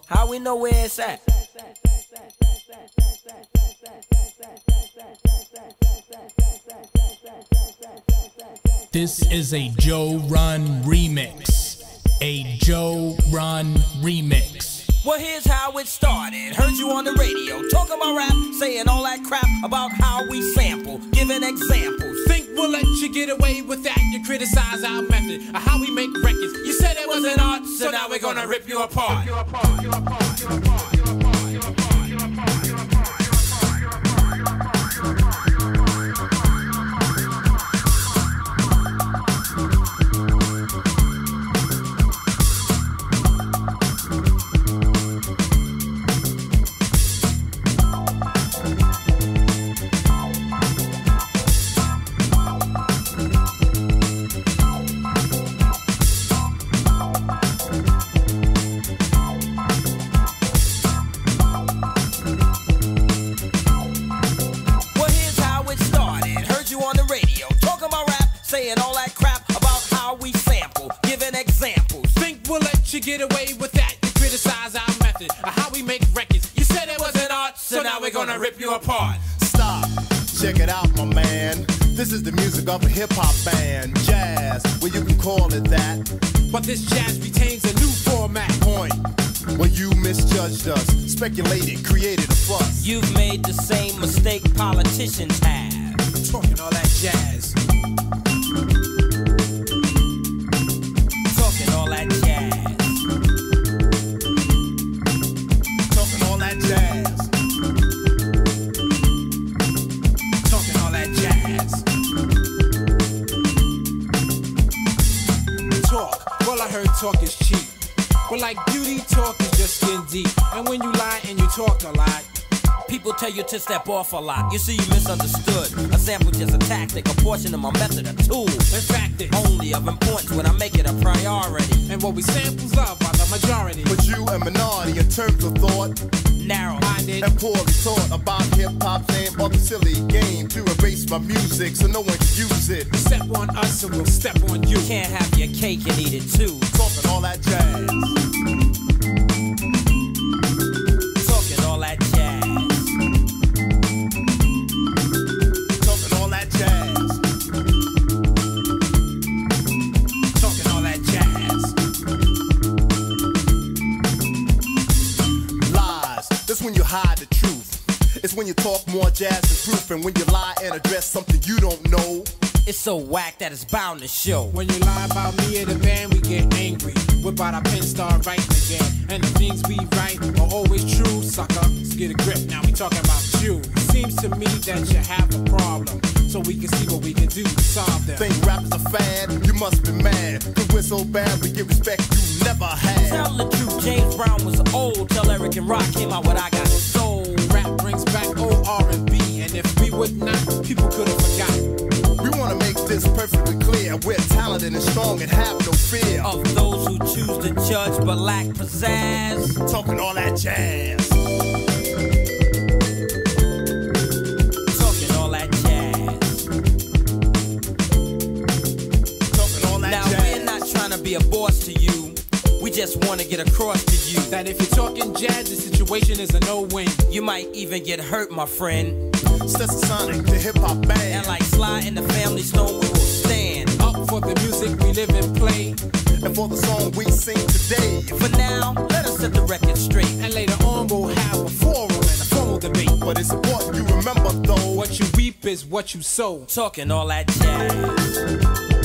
How we know where it's at? This is a Joe Run remix. A Joe Run remix. Well, here's how it started. Heard you on the radio, talking about rap, saying all that crap about how we sample, giving examples. Think we'll let you get away with that? You criticize our method of how we make records. You said it was an art, so now we're gonna rip you apart. Saying all that crap about how we sample, giving examples. Think we'll let you get away with that? You criticize our method of how we make records. You said it was an art, so now we're gonna rip you apart. Stop, check it out, my man. This is the music of a hip-hop band. Jazz, well you can call it that. But this jazz retains a new format. Point, well you misjudged us, speculated, created a fuss. You've made the same mistake politicians have. Talking all that jazz. Talking all that jazz. Talking all that jazz. Talking all that jazz. Talk, well I heard talk is cheap. But like beauty, talk is just skin deep. And when you lie and you talk a lot, people tell you to step off a lot. You see, you misunderstood. A sample just a tactic, a portion of my method, a tool. in fact it's Only of importance when I make it a priority. and what we samples of are the majority. But you a minority in terms of thought, Narrow-minded and poorly taught about hip-hop's name of the silly game to erase my music so no one can use it. Step on us and we'll step on you. Can't have your cake and eat it too. Talking all that jazz. Talking all that jazz. Talking all that jazz. Talking all that jazz. Lies, that's when you hide the truth. It's when you talk more jazz than proof. And when you lie and address something you don't know. It's so whack that it's bound to show. When you lie about me or the band, we get angry. Whip out our pen, start writing again. And the things we write are always true, sucker. Let's get a grip, now we talking about you. Seems to me that you have a problem, so we can see what we can do to solve them. Think rap is a fad? You must be mad. Cause we're so bad, we get respect you never had. Tell the truth, James Brown was old. Tell Eric and Rock came out with I Got Soul. Rap brings back old R&B, and if we would not, people could have forgotten. We wanna make this perfectly clear. We're talented and strong and have no fear Of those who choose to judge but lack pizzazz. talking all that jazz. Talking all that jazz. Talking all that Now jazz. we're not trying to be a boss to you. We just want to get across to you That if you're talking jazz, the situation is a no-win. you might even get hurt, my friend. Stetsasonic, the hip-hop band. And like Sly in the Family Stone, we will stand Up for the music we live and play, And for the song we sing today. For now, let us set the record straight. and later on we'll have a forum and a formal debate. But it's important you remember though. What you reap is what you sow. Talking all that jazz.